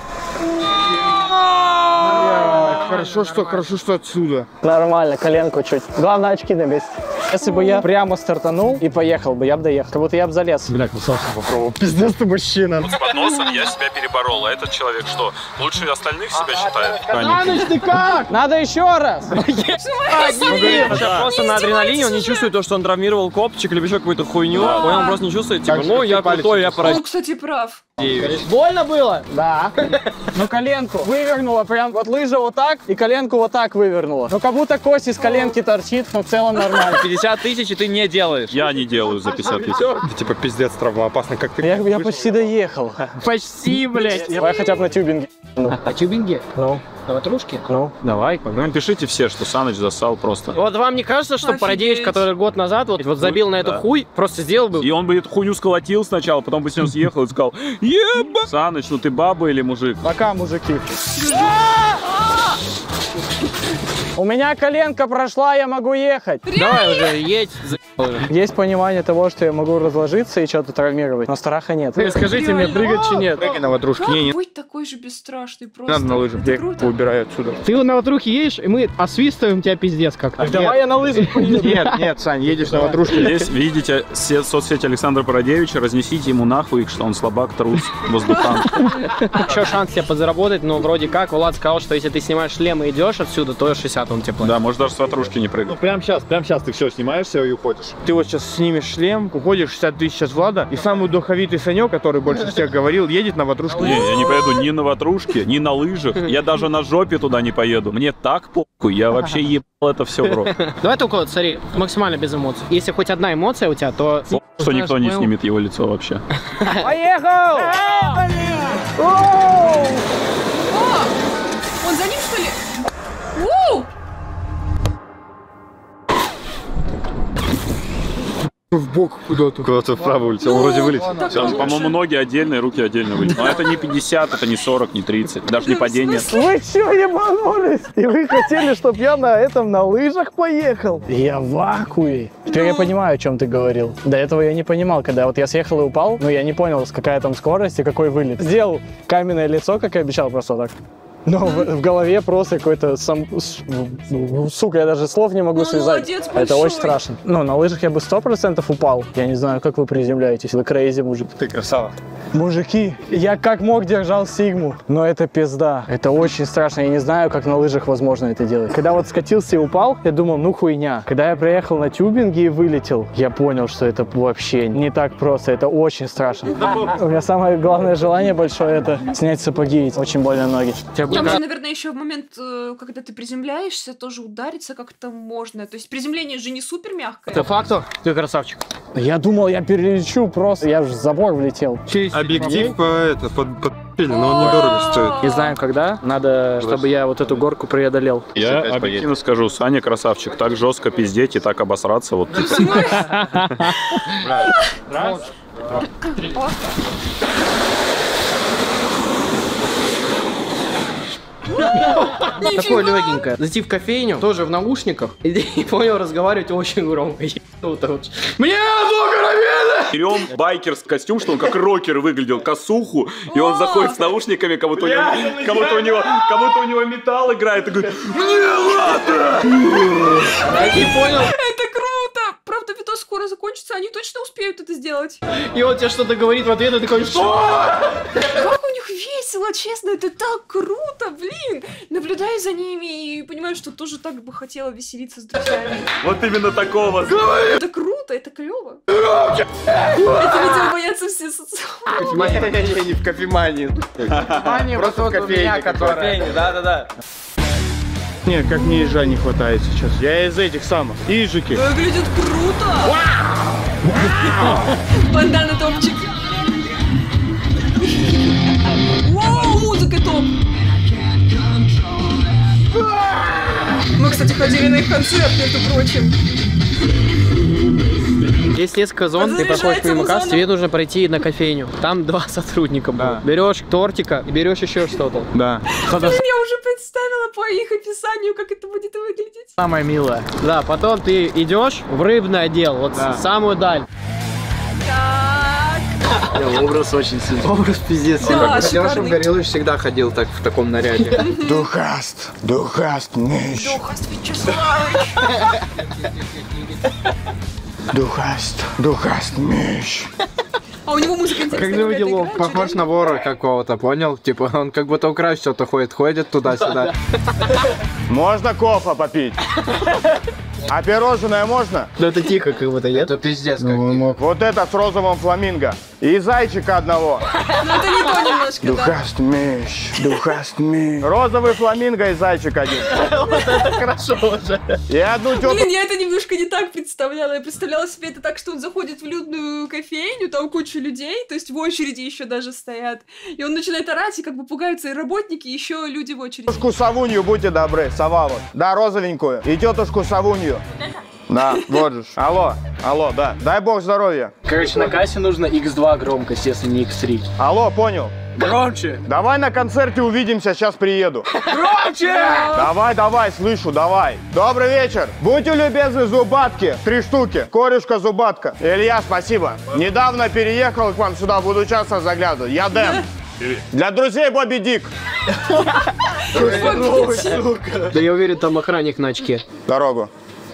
Хорошо, что, хорошо, что отсюда. Нормально, коленку чуть. Главное, очки на месте. Если бы я прямо стартанул и поехал бы, я бы доехал. Как будто я бы залез. Бля, красавчик попробовал. Пиздец ты мужчина. Вот с подносом я себя переборол, а этот человек что, лучше остальных себя считает? Саныч, ты как? Надо еще раз. Просто на адреналине он не чувствует то, что он травмировал копчик или еще какую-то хуйню. Он просто не чувствует, типа, ну я крутой, я пора. Он, кстати, прав. Больно было? Да. Ну коленку вывернула прям, вот лыжа вот так и коленку вот так вывернула. Ну как будто кость из коленки торчит, но в целом нормально. пятьдесят тысяч и ты не делаешь. Я не делаю за пятьдесят тысяч. Ты типа пиздец травмоопасный, как ты. Я, я почти доехал. Почти, блядь. Давай хотя бы на тюбинге. А тюбинге? Ну. На ватрушке? Ну. Давай, Ну, пишите все, что Саныч засал просто. Вот вам не кажется, что Офигеть. Парадевич, который год назад вот, вот забил на эту Да. хуй, просто сделал бы... И он бы эту хуйню сколотил сначала, потом бы с ним съехал и сказал: еба! Саныч, ну ты баба или мужик? Пока, мужики. У меня коленка прошла, я могу ехать. Давай уже, едь. за- Есть понимание того, что я могу разложиться и что-то травмировать, но страха нет. Ты скажите мне, прыгать чи нет? Прыгай на ватрушке. Как Не, не быть такой же бесстрашный просто? надо на лыжах. Это Я круто. убираю отсюда. Ты вот на ватрухе едешь, и мы освистываем тебя пиздец как-то. Давай я на лыжах поеду. Нет, нет, Сань, едешь на ватрушке. Здесь видите се- соцсеть Александра Парадевича, разнесите ему нахуй, что он слабак, трус, воздухан. Еще шанс тебе подзаработать, но вроде как Влад сказал, что если ты снимаешь шлем и идешь отсюда, то шестьдесят он тебе платит. Да, может даже с ватрушки не прыгнуть. Прям сейчас, прям сейчас ты все снимаешься и уходишь. Ты вот сейчас снимешь шлем, уходишь шестьдесят тысяч от Влада, и самый духовитый Санек, который больше всех говорил, едет на ватрушку. Не, я не поеду ни на ватрушке, ни на лыжах. Я даже на жопе туда не поеду. Мне так похуй, я вообще ебал это все в рот. Давай только вот, смотри, максимально без эмоций. Если хоть одна эмоция у тебя, то... Что никто не снимет его лицо вообще. Поехал! О, он за ним, что ли? Воу! В бок куда-то. Куда-то вправо улетел, вроде вылетел. По-моему, ноги отдельные, руки отдельно вылетели. Но это не пятьдесят, это не сорок, не тридцать, даже не падение. Вы чё, ебанулись? И вы хотели, чтобы я на этом, на лыжах поехал? Я в вакууме. Теперь я понимаю, о чем ты говорил. До этого я не понимал, когда вот я съехал и упал, но я не понял, какая там скорость и какой вылет. Сделал каменное лицо, как и обещал, просто так. Но в, в голове просто какой-то сам... Сука, я даже слов не могу ну, связать. Это большой. Очень страшно. Ну, на лыжах я бы сто процентов упал. Я не знаю, как вы приземляетесь. Вы крейзи, мужик. Ты красава. Мужики, я как мог держал сигму. Но это пизда. Это очень страшно. Я не знаю, как на лыжах возможно это делать. Когда вот скатился и упал, я думал, ну хуйня. Когда я приехал на тюбинге и вылетел, я понял, что это вообще не так просто. Это очень страшно. У меня самое главное желание большое — это снять сапоги. Очень больно ноги. Там же, наверное, еще в момент, когда ты приземляешься, тоже удариться как-то можно. То есть приземление же не супер мягкое. Это фактор? Ты красавчик. Я думал, я перелечу просто. Я же в забор влетел. Объектив по это, под, под... но он недорого стоит. Не знаю, когда. Надо, чтобы я вот эту горку преодолел. Я объективно скажу, Саня красавчик. Так жестко пиздеть и так обосраться. Вот. Раз. Такое легенькое. Зайти в кофейню, тоже в наушниках, и понял, разговаривать очень громко. Мне Берем байкерский костюм, что он как рокер выглядел, косуху, и он заходит с наушниками, кому-то у него, кому-то у него, кому-то у него металл играет, и говорит: мне ладно! Я не понял. Это круто! Правда, видос скоро закончится, они точно успеют это сделать. И он тебе что-то говорит в ответ, и ты такой: что? Как у них весело, честно, это так круто, блин! Наблюдаю за ними и понимаю, что тоже так бы хотела веселиться с друзьями. Вот именно такого. Это круто, это клево. Это, видимо, боятся все социологи. Не в кофемании. Просто в кофейне, которая... Да-да-да. Нет, как мне ежа не хватает сейчас. Я из этих самых. Ижики. Выглядит круто. Бандана топчик. Вау, музыка топ. Мы, кстати, ходили на их концерт, между прочим. Есть несколько зон, ты проходишь мимо кассы, тебе нужно пройти на кофейню. Там два сотрудника да. будут. Берешь тортика и берешь еще что-то. Да. Я уже представила по их описанию, как это будет выглядеть. Самое милое. Да, потом ты идешь в рыбный отдел, вот да. самую даль. Так. Образ очень сильный. Образ пиздец. Да, Леша Горелыч всегда ходил так в таком наряде. Духаст, Духаст, Миш. Духаст Вячеславович. Духаст, Духаст, Миш. А у него музыка интересная. Как же выделил, похож на вора какого-то, понял? Типа он как будто украсть что-то ходит, ходит туда-сюда. Можно кофе попить? А пирожное можно? Ну это тихо как будто, нет? Это пиздец как. Ну, вот это с розовым фламинго. И зайчика одного. Ну это не то немножко, Духаст Миш, Духаст Миш. Розовый фламинго и зайчик один. Вот это хорошо уже. И одну тетку. Блин, я это немножко не так представляла. Я представляла себе это так, что он заходит в людную кофейню, там куча людей, то есть в очереди еще даже стоят. И он начинает орать, и как бы пугаются и работники, и еще люди в очереди. Тетушку Савунью, будьте добры, сова вот. Да, розовенькую. И тетушку Савунью. Да, вот же. Алло, алло, да. Дай бог здоровья. Короче, на кассе нужно икс два громкость, если не икс три. Алло, понял. Громче. Давай на концерте увидимся, сейчас приеду. Громче! Давай, давай, слышу, давай. Добрый вечер. Будьте любезны, зубатки. Три штуки. Корешка, зубатка. Илья, спасибо. Недавно переехал к вам сюда, буду часто заглядывать. Я Дэн. Для друзей Бобби Дик. Да я уверен, там охранник на очке. Дорогу.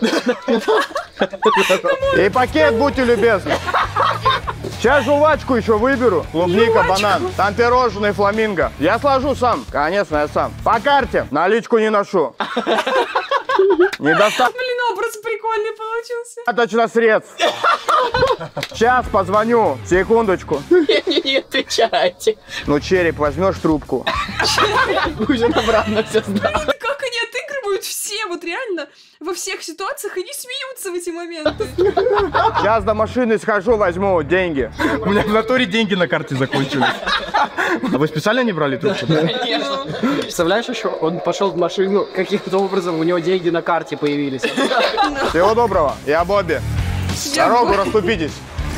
И пакет, будьте любезны. Сейчас жвачку еще выберу. Клубника, банан. Там пирожные, фламинго. Я сложу сам. Конечно, я сам. По карте. Наличку не ношу. Не достав... Блин, образ прикольный получился. Достаточно средств. Сейчас позвоню. Секундочку. Не-не-не, отвечайте. Ну, череп, возьмешь трубку. Будем обратно все сдал. Как они отыгрывают все, вот реально, во всех ситуациях, они смеются в эти моменты. Сейчас до машины схожу, возьму деньги. У меня в натуре деньги на карте закончились. А вы специально не брали трубку? Конечно. Представляешь еще, он пошел в машину, каким-то образом у него деньги на карте появились. Всего доброго, я Бобби. Дорогу расступитесь.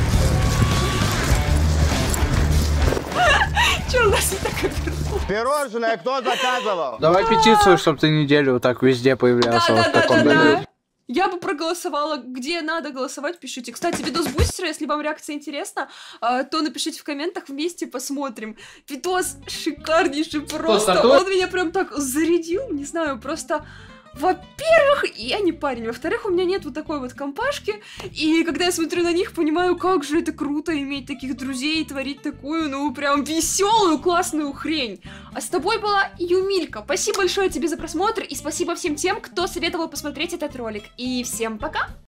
Че у нас так обернулось? Пирожное кто заказывал? Давай петицию, чтобы ты неделю вот так везде появлялся. Да, вот да, в таком да, да, виде. да. Я бы проголосовала, где надо голосовать, пишите. Кстати, видос бустера, если вам реакция интересна, то напишите в комментах, вместе посмотрим. Видос шикарнейший просто. Он меня прям так зарядил, не знаю, просто... Во-первых, я не парень, во-вторых, у меня нет вот такой вот компашки, и когда я смотрю на них, понимаю, как же это круто иметь таких друзей и творить такую, ну, прям веселую, классную хрень. А с тобой была Юмилька. Спасибо большое тебе за просмотр, и спасибо всем тем, кто советовал посмотреть этот ролик. И всем пока!